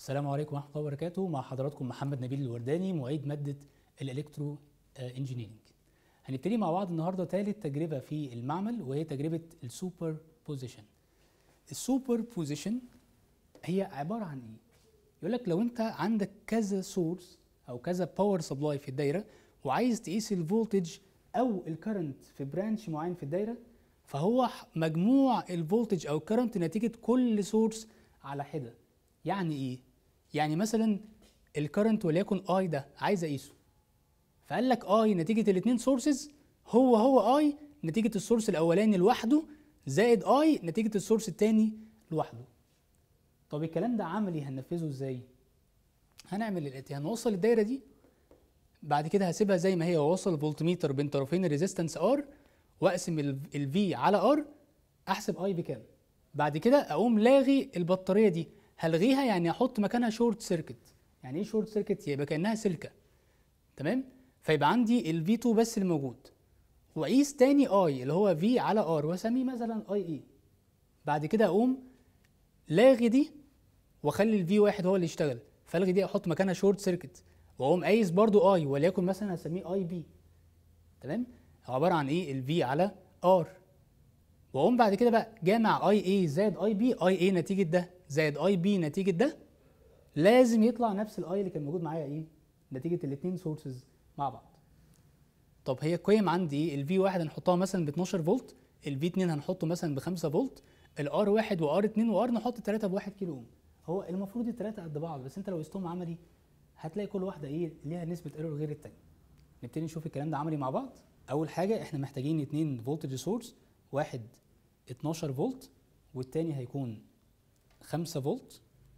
السلام عليكم ورحمة الله وبركاته. مع حضراتكم محمد نبيل الورداني، معيد مادة الإلكترو انجينيرنج. هنبتدي مع بعض النهارده ثالث تجربة في المعمل، وهي تجربة السوبر بوزيشن. السوبر بوزيشن هي عبارة عن ايه؟ يقول لك لو انت عندك كذا سورس او كذا باور سبلاي في الدايرة، وعايز تقيس الفولتج او الكرنت في برانش معين في الدايرة، فهو مجموع الفولتج او الكرنت نتيجة كل سورس على حدة. يعني ايه؟ يعني مثلا الكرنت وليكن اي ده عايز اقيسه، فقال لك اي نتيجه الاثنين سورسز هو اي نتيجه السورس الاولاني لوحده زائد اي نتيجه السورس الثاني لوحده. طب الكلام ده عملي هننفذه ازاي؟ هنعمل الاتي، هنوصل الدايره دي، بعد كده هسيبها زي ما هي واوصل فولتميتر بين طرفين الريزيستنس ار، واقسم الفي على ار، احسب اي بكام. بعد كده اقوم لاغي البطاريه دي، هلغيها يعني احط مكانها شورت سيركت. يعني ايه شورت سيركت؟ يبقى كانها سلكه، تمام؟ فيبقى عندي الفي 2 بس اللي موجود، واقيس تاني اي اللي هو في على ار واسميه مثلا اي اي. بعد كده اقوم لاغي دي واخلي الفي واحد هو اللي يشتغل، فالغي دي احط مكانها شورت سيركت، واقوم قايس برضو اي وليكن مثلا هسميه اي بي، تمام؟ هو عباره عن ايه؟ الفي على ار. واقوم بعد كده بقى جامع اي اي زائد اي بي، اي اي نتيجه ده زائد اي بي نتيجه ده، لازم يطلع نفس الاي اللي كان موجود معايا ايه؟ نتيجه الاثنين سورسز مع بعض. طب هي القيم عندي ايه؟ الفي 1 هنحطها مثلا ب 12 فولت، الفي 2 هنحطه مثلا ب 5 فولت، الار 1 وار 2 وار نحط 3 ب 1 كيلو اوم. هو المفروض الثلاثه قد بعض، بس انت لو قستهم عملي هتلاقي كل واحده ايه؟ ليها نسبه ايرور غير الثانيه. نبتدي نشوف الكلام ده عملي مع بعض. اول حاجه احنا محتاجين 2 فولتج سورس، واحد 12 فولت والتاني هيكون 5 فولت.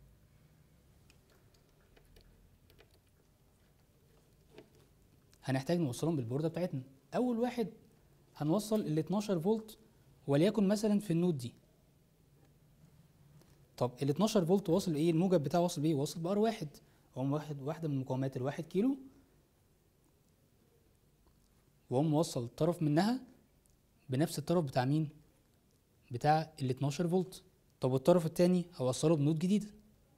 هنحتاج نوصلهم بالبورده بتاعتنا. اول واحد هنوصل ال 12 فولت وليكن مثلا في النود دي. طب ال 12 فولت واصل بايه؟ الموجب بتاعه واصل بايه؟ واصل بار واحد، واقوم واحده من مقاومات الواحد كيلو، واقوم موصل الطرف منها بنفس الطرف بتاع مين؟ بتاع ال 12 فولت. طب والطرف الثاني هوصله بنود جديده.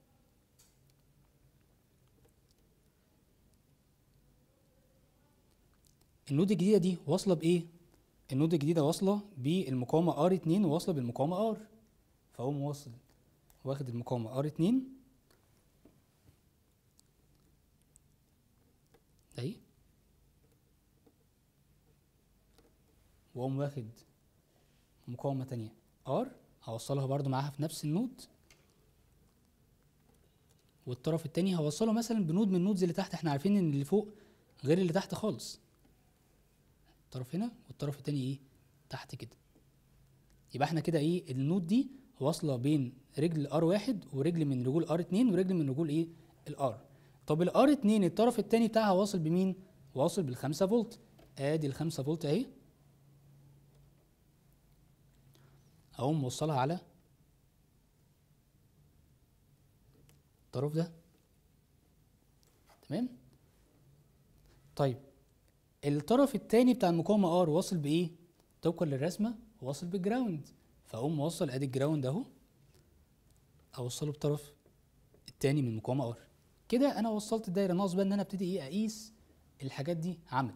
النود الجديده دي واصله بايه؟ النود الجديده واصله بالمقاومه R2 وواصله بالمقاومه R، فاقوم واصل واخد المقاومه R2 اهي، واقوم واخد مقاومه تانيه R هوصلها برضو معاها في نفس النود، والطرف التاني هوصله مثلا بنود من النودز اللي تحت. احنا عارفين ان اللي فوق غير اللي تحت خالص، الطرف هنا والطرف التاني ايه؟ تحت كده. يبقى احنا كده ايه؟ النود دي واصله بين رجل R1 ورجل من رجول R2 ورجل من رجول ايه؟ الار. طب الار 2 الطرف التاني بتاعها واصل بمين؟ واصل بال5 فولت. ادي ال5 فولت اهي، اقوم موصلها على الطرف ده، تمام؟ طيب الطرف التاني بتاع المقاومه ار واصل بايه؟ طبقا للرسمه واصل بالجراوند، فاقوم موصل ادي الجراوند اهو، اوصله بطرف التاني من المقاومه ار. كده انا وصلت الدايره، ناقص بقى ان انا ابتدي ايه؟ اقيس الحاجات دي عملي.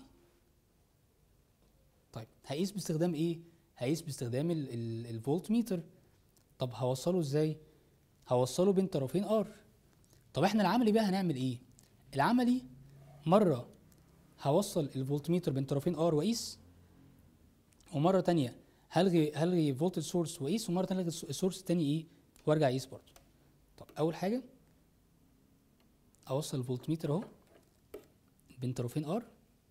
طيب هقيس باستخدام ايه؟ هقيس باستخدام الفولت ميتر. طب هوصله ازاي؟ هوصله بين طرفين ار. طب احنا العملي بقى هنعمل ايه؟ العملي مره هوصل الفولت ميتر بين طرفين ار واقيس، ومره تانية هلغي فولتج سورس واقيس، ومره تانية هلغي السورس التاني ايه؟ وارجع اقيس برضه. طب اول حاجه اوصل الفولت ميتر اهو بين طرفين ار،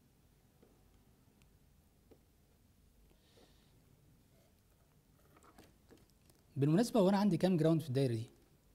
بالمناسبه وانا عندي كام جراوند في الدايره دي؟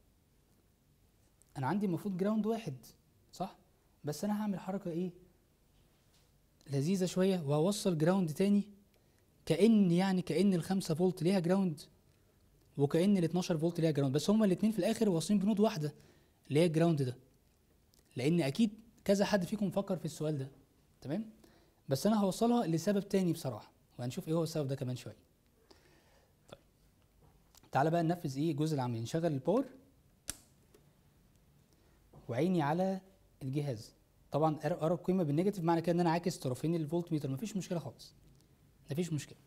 انا عندي المفروض جراوند واحد، صح؟ بس انا هعمل حركه ايه؟ لذيذه شويه، وهوصل جراوند تاني، كأن ال5 فولت ليها جراوند، وكأن ال12 فولت ليها جراوند، بس هما الاثنين في الاخر واصلين بنود واحده اللي هي الجراوند ده، لان اكيد كذا حد فيكم فكر في السؤال ده، تمام؟ بس انا هوصلها لسبب تاني بصراحه، وهنشوف ايه هو السبب ده كمان شويه. طيب تعالى بقى ننفذ ايه؟ الجزء العملي. نشغل الباور، وعيني على الجهاز. طبعا ارى القيمه بالنيجاتيف، معنى كده ان انا عاكس طرفين الفولت ميتر، مفيش مشكله خالص، مفيش مشكله.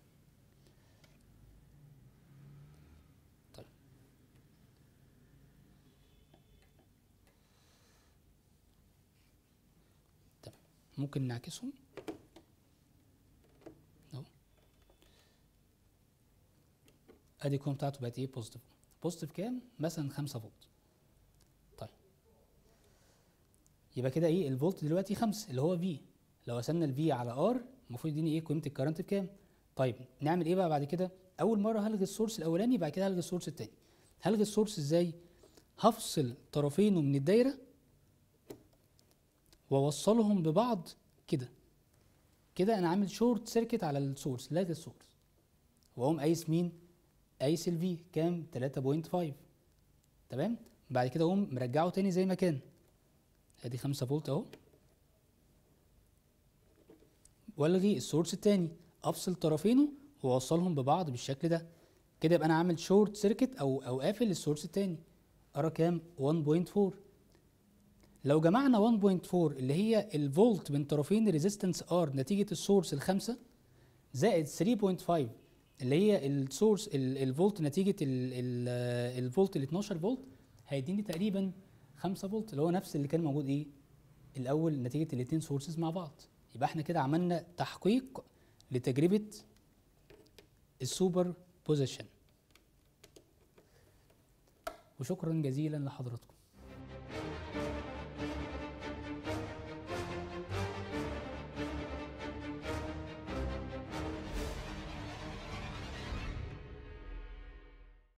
طيب تمام، ممكن نعكسهم اهو. ادي القيمه بتاعته بقت ايه؟ بوزيتيف. بوزيتيف كام؟ مثلا 5 فولت. طيب يبقى كده ايه؟ الفولت دلوقتي 5 اللي هو في. لو قسمنا الفي على ار المفروض يديني ايه؟ قيمه الكرنت بكام؟ طيب نعمل ايه بقى بعد كده؟ اول مره هلغي السورس الاولاني، بعد كده هلغي السورس الثاني. هلغي السورس ازاي؟ هفصل طرفينه من الدايره واوصلهم ببعض كده. كده انا عامل شورت سيركت على السورس، لاغي السورس، واقوم قايس مين؟ قايس الفي كام؟ 3.5. تمام. بعد كده اقوم مرجعه تاني زي ما كان، ادي 5 فولت اهو، والغي السورس التاني، افصل طرفينه واوصلهم ببعض بالشكل ده. كده يبقى انا عامل شورت سيركت او قافل السورس التاني. ارى كام؟ 1.4. لو جمعنا 1.4 اللي هي الفولت من طرفين الريزيستنس ار نتيجه السورس الخمسه، زائد 3.5 اللي هي السورس الفولت نتيجه الفولت ال 12 فولت، هيديني تقريبا 5 فولت اللي هو نفس اللي كان موجود ايه الاول نتيجه الاثنين سورسز مع بعض. يبقى احنا كده عملنا تحقيق لتجربه السوبر بوزيشن. وشكرا جزيلا لحضراتكم.